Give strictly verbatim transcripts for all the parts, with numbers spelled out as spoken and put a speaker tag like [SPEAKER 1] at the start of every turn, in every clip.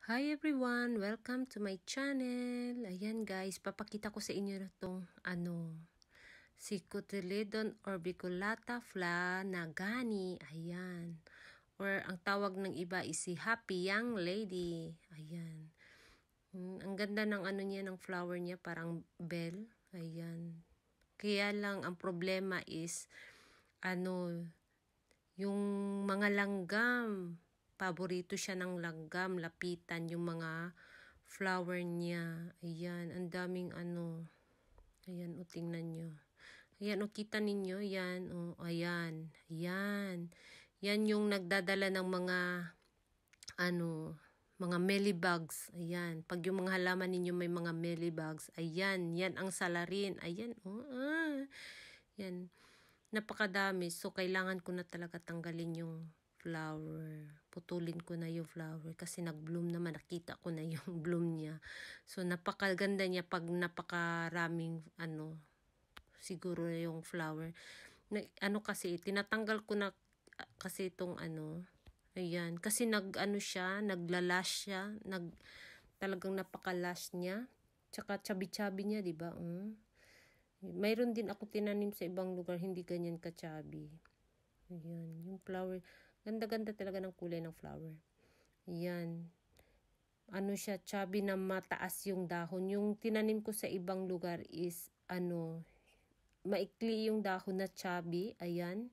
[SPEAKER 1] Hi everyone! Welcome to my channel! Ayan guys, papakita ko sa inyo na itong ano, si Cotyledon orbiculata flanagani. Ayan. Or ang tawag ng iba is si Happy Young Lady. Ayan. Hmm, ang ganda ng ano niya, ng flower niya, parang bell. Ayan. Kaya lang, ang problema is, ano, yung mga langgam. Paborito siya ng langgam, lapitan yung mga flower niya. Ayan, ang daming ano. Ayan, o tingnan nyo. Ayan, o kita ninyo, yan, o, ayan, ayan. Yan yung nagdadala ng mga, ano, mga mealybugs. Ayan, pag yung mga halaman ninyo may mga mealybugs, ayan, yan ang salarin. Ayan, o, ah, yan. Napakadami, so kailangan ko na talaga tanggalin yung flower. Putulin ko na yung flower kasi nag-bloom naman. Nakita ko na yung bloom niya. So, napakaganda niya pag napakaraming, ano, siguro yung flower. Na, ano kasi, tinatanggal ko na kasi itong, ano, ayan. Kasi nag, ano siya, naglalash siya. Nag, talagang napakalash niya. Tsaka chabi-chabi niya, diba? Um. Mayroon din ako tinanim sa ibang lugar, hindi ganyan ka-chabi. Ayan, yung flower. Ganda-ganda talaga ng kulay ng flower. Ayan. Ano siya, chubby na mataas yung dahon. Yung tinanim ko sa ibang lugar is, ano, maikli yung dahon na chubby. Ayan.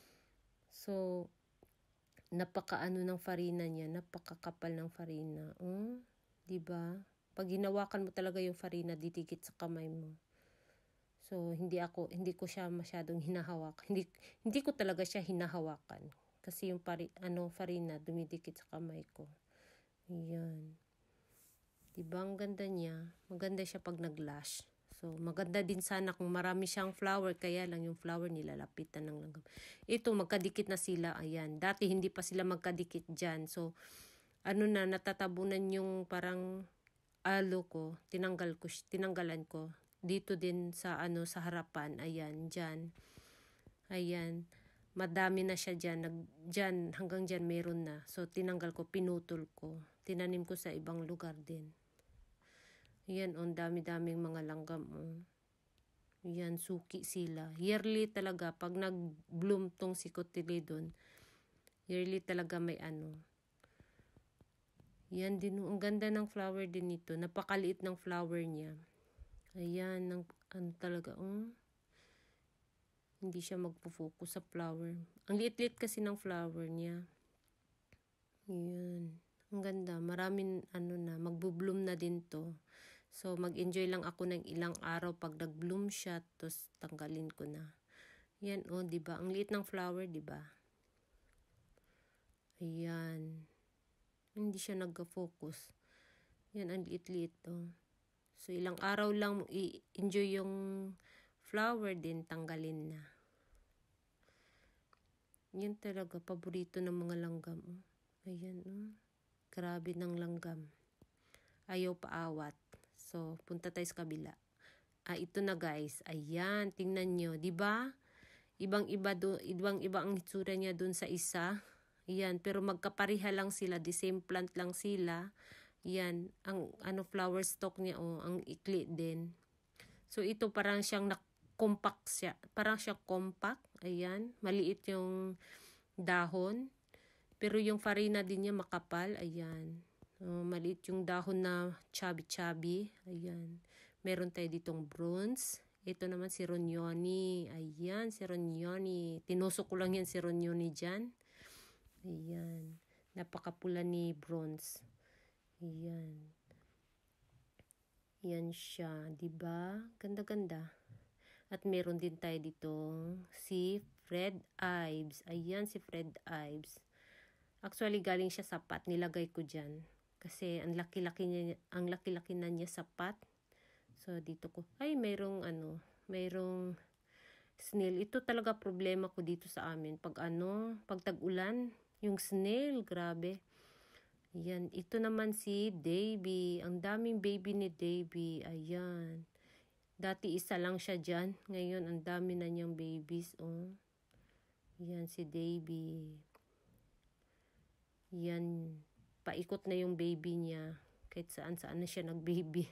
[SPEAKER 1] So, napaka-ano ng farina niya. Napakakapal ng farina. Oh, diba? Pag hinawakan mo talaga yung farina, didikit sa kamay mo. So, hindi ako, hindi ko siya masyadong hinahawak. Hindi, hindi ko talaga siya hinahawakan. Kasi yung pari, ano, farina, dumidikit sa kamay ko. Ayan. Diba, ang ganda niya. Maganda siya pag nag-lash. So, maganda din sana kung marami siyang flower. Kaya lang yung flower nilalapitan ng langgam. Ito, magkadikit na sila. Ayan. Dati, hindi pa sila magkadikit dyan. So, ano na, natatabunan yung parang alo ko. Tinanggal ko, tinanggalan ko. Dito din sa ano sa harapan, ayan, diyan. Ayan. Madami na siya diyan, nag diyan hanggang diyan meron na. So tinanggal ko, pinutol ko. Tinanim ko sa ibang lugar din. Ayan, on dami-daming mga langgam. Oh. Ayan, suki sila. Yearly talaga pag nag-bloom tong si Cotyledon. Yearly talaga may ano. Yan din, ang ganda ng flower din nito. Napakaliit ng flower niya. Ayan, ng, ano talaga, um, hindi siya magpo-focus sa flower. Ang liit-liit kasi ng flower niya. Ayan, ang ganda. Maraming, ano na, magbo-bloom na din to. So, mag-enjoy lang ako ng ilang araw pag nag-bloom siya, tapos tanggalin ko na. Yan, oh, diba? Ang liit ng flower, diba? Ayan. Hindi siya nag-focus. Yan, ang liit-liit, oh. So, ilang araw lang i-enjoy yung flower din, tanggalin na. Yan talaga, paborito ng mga langgam. Oh. Ayan, oh. Grabe ng langgam. Ayaw paawat. So, punta tayo sa kabila. Ah, ito na guys. Ayan, tingnan nyo. Diba? Ibang-iba do, ibang-iba ang hitsura niya dun sa isa. Ayan, pero magkapariha lang sila. The same plant lang sila. Yan, ang ano flower stalk niya, oh, ang ikli din. So ito parang siyang na compact siya. Parang siya compact. Ayan, maliit yung dahon. Pero yung farina din niya makapal. Ayan. Oh, maliit yung dahon na chubby-chubby. Ayan. Meron tayo ditong bronze. Ito naman si Ronyoni. Ayan, si Ronyoni. Tinusok ko lang yan si Ronyoni dyan. Ayan. Napakapula ni bronze. Ayan. Yan siya, 'di ba? Ganda-ganda. At meron din tayo dito si Fred Ives. Ayan si Fred Ives. Actually galing siya sa pot, nilagay ko diyan kasi ang laki-laki niya, ang laki-laki na niya sa pot. So dito ko, ay mayroong ano, mayroong snail. Ito talaga problema ko dito sa amin pag ano, pag tag-ulan, yung snail, grabe. Ayan, ito naman si Davy. Ang daming baby ni Davy. Ayan. Dati isa lang siya dyan. Ngayon, ang dami na niyang babies. Oh. Ayan si Davy. Ayan. paikot na yung baby niya. Kahit saan-saan na siya nag-baby.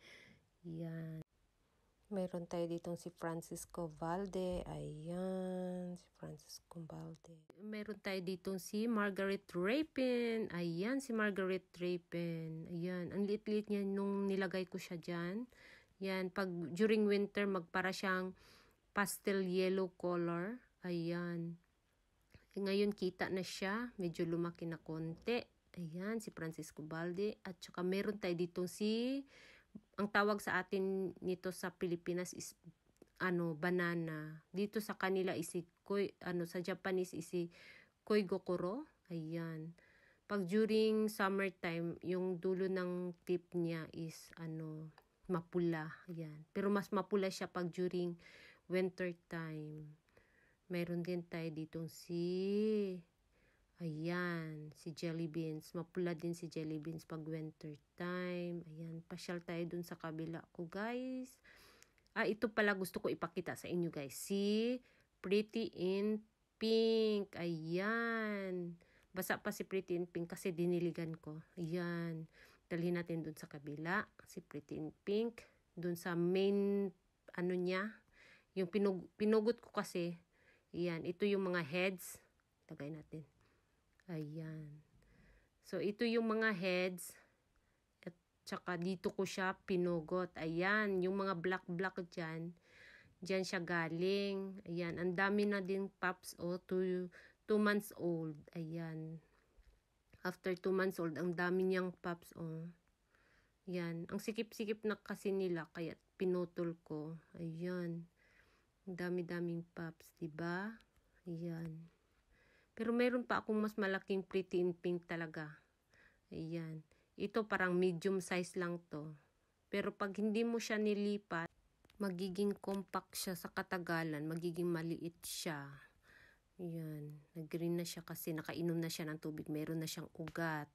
[SPEAKER 1] Yan. Meron tayo ditong si Francisco Valde. Ayan, si Francisco Valde. Meron tayo ditong si Margaret Rapin. Ayan, si Margaret Rapin. Ayan, ang liit-liit niya nung nilagay ko siya dyan. Yan, pag during winter, magpara siyang pastel yellow color. Ayan. Ngayon, kita na siya. Medyo lumaki na konti. Ayan, si Francisco Valde. At saka meron tayo ditong si, ang tawag sa atin nito sa Pilipinas is, ano, banana. Dito sa kanila is, koi, ano, sa Japanese is, koi gokoro. Ayan. Pag during summertime, yung dulo ng tip niya is, ano, mapula. Ayan. Pero mas mapula siya pag during winter time. Meron din tayo ditong si, ayan, si jelly beans. Mapula din si jelly beans pag winter time. Ayan, pasyal tayo dun sa kabila ko, guys. Ah, ito pala gusto ko ipakita sa inyo, guys. Si Pretty in Pink. Ayan. Basa pa si Pretty in Pink kasi diniligan ko. Ayan. Dalhin natin dun sa kabila. Si Pretty in Pink. Dun sa main, ano niya. Yung pinug pinugot ko kasi. Ayan, ito yung mga heads. Lagay natin. Ayan. So, ito yung mga heads. At saka dito ko siya pinugot. Ayan, yung mga black-black dyan. Dyan siya galing. Ayan, ang dami na din pups. O, oh, two, two months old. Ayan. After two months old, ang dami niyang pups. O. Oh. Ayan, ang sikip-sikip na kasi nila. Kaya pinutol ko. Ayan. Ang dami-daming pups, diba? Ayan. Pero meron pa akong mas malaking Pretty in Pink talaga. Ayan. Ito parang medium size lang to. Pero pag hindi mo siya nilipat, magiging compact siya sa katagalan. Magiging maliit siya. Ayan. Nag-green na siya kasi nakainom na siya ng tubig. Meron na siyang ugat.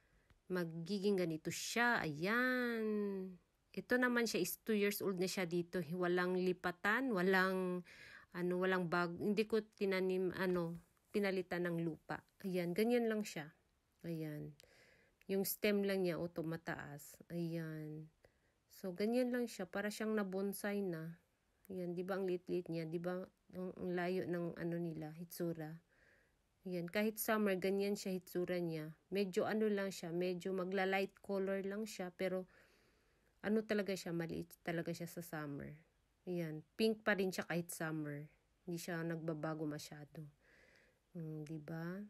[SPEAKER 1] Magiging ganito siya. Ayan. Ito naman siya is two years old na siya dito. Walang lipatan, walang ano, walang bag. Hindi ko tinanim ano, pinalitan ng lupa. Ayan, ganyan lang siya. Ayan. Yung stem lang niya auto mataas. Ayan. So ganyan lang siya, para siyang nabonsai na. Ayan, 'di ba ang lit-lit niya, 'di ba? Ang, ang layo ng ano nila, hitsura. Ayan, kahit summer ganyan siya hitsura niya. Medyo ano lang siya, medyo magla-light color lang siya, pero ano talaga siya, maliit talaga siya sa summer. Ayan, pink pa rin siya kahit summer. Hindi siya nagbabago masyado. Hmm, 'di ba?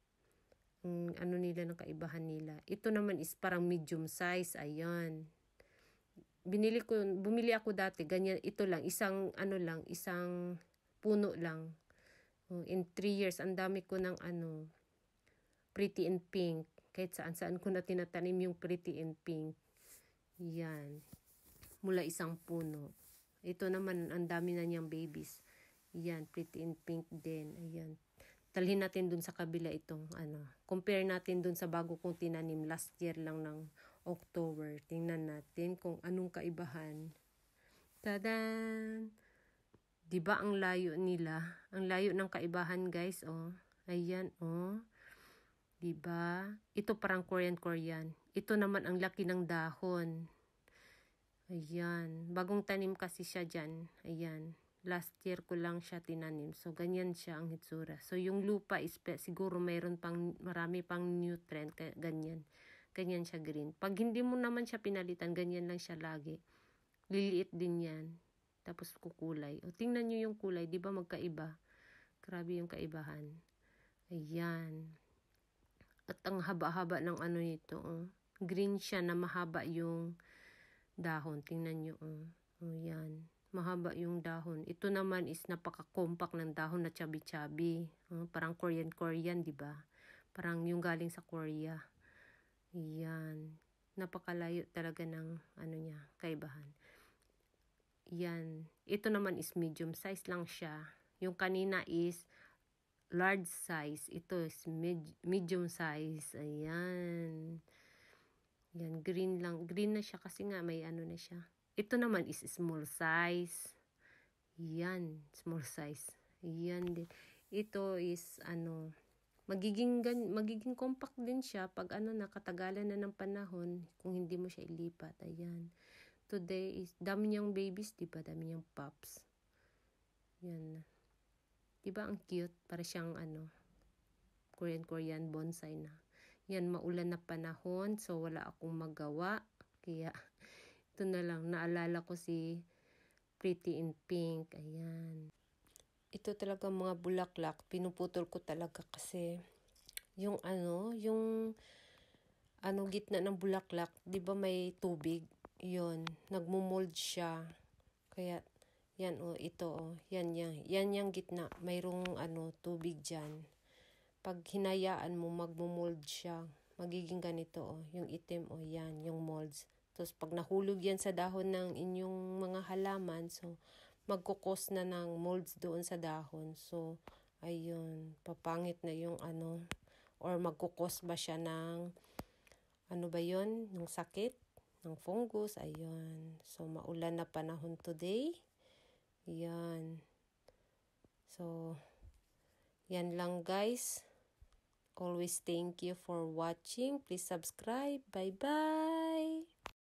[SPEAKER 1] Ang ano nila ng kaibahan nila. Ito naman is parang medium size. Ayan. Binili ko, bumili ako dati ganyan, ito lang, isang ano lang, isang puno lang. In three years, ang dami ko ng ano, Pretty in Pink. Kahit saan-saan ko na tinatanim yung Pretty in Pink. Yan. Mula isang puno. Ito naman, ang dami na niyang babies. Yan, Pretty in Pink din. Ayan. Talhin natin dun sa kabila itong ano. Compare natin dun sa bago kong tinanim last year lang ng October. Tingnan natin kung anong kaibahan. Tadan! Diba ang layo nila? Ang layo ng kaibahan, guys, oh. Ayan, oh. Diba? Ito parang Korean-Korean. Ito naman ang laki ng dahon. Ayan. Bagong tanim kasi siya dyan. Ayan. Last year ko lang siya tinanim. So, ganyan siya ang hitsura. So, yung lupa is siguro mayroon pang, marami pang nutrient. Kaya ganyan. Ganyan siya green. Pag hindi mo naman siya pinalitan, ganyan lang siya lagi. Liliit din yan. Tapos kukulay. O, tingnan nyo yung kulay. Di ba magkaiba? Grabe yung kaibahan. Ayan. At ang haba-haba ng ano nito, oh. Green siya na mahaba yung dahon. Tingnan nyo, oh. Oh, yan. Mahaba yung dahon. Ito naman is napaka-compact ng dahon na chubby-chubby. Oh, parang Korean-Korean, di ba? Parang yung galing sa Korea. Yan. Napakalayo talaga ng ano niya, kaibahan. Yan. Ito naman is medium size lang siya. Yung kanina is large size. Ito is med medium size. Ayan. Yan, green lang. Green na siya kasi nga may ano na siya. Ito naman is small size. Yan, small size. Yan din. Ito is ano, magiging, gan, magiging compact din siya pag ano na, katagalan na ng panahon kung hindi mo siya ilipat. Ayan. Today is, dami niyang babies, diba? Dami niyang pups. Yan. Diba ang cute? Para siyang ano, Korean-Korean bonsai na. Yan, maulan na panahon, so wala akong magawa. Kaya, ito na lang, naalala ko si Pretty in Pink. Ayan. Ito talaga mga bulaklak, pinuputol ko talaga kasi yung ano, yung ano gitna ng bulaklak, 'di ba may tubig? 'Yon, nagmo-mold siya. Kaya yan oh, ito oh, yan yan, yan yung gitna, mayroong ano tubig diyan. Pag hinayaan mo magmo-mold siya, magiging ganito oh, yung itim oh, yan, yung molds. Tapos pag nahulog yan sa dahon ng inyong mga halaman, so magkukos na ng molds doon sa dahon. So, ayun, papangit na yung ano, or magkukos ba siya ng, ano ba yun, ng sakit, ng fungus, ayun. So, maulan na panahon today. Yan. So, yan lang guys. Always thank you for watching. Please subscribe. Bye-bye.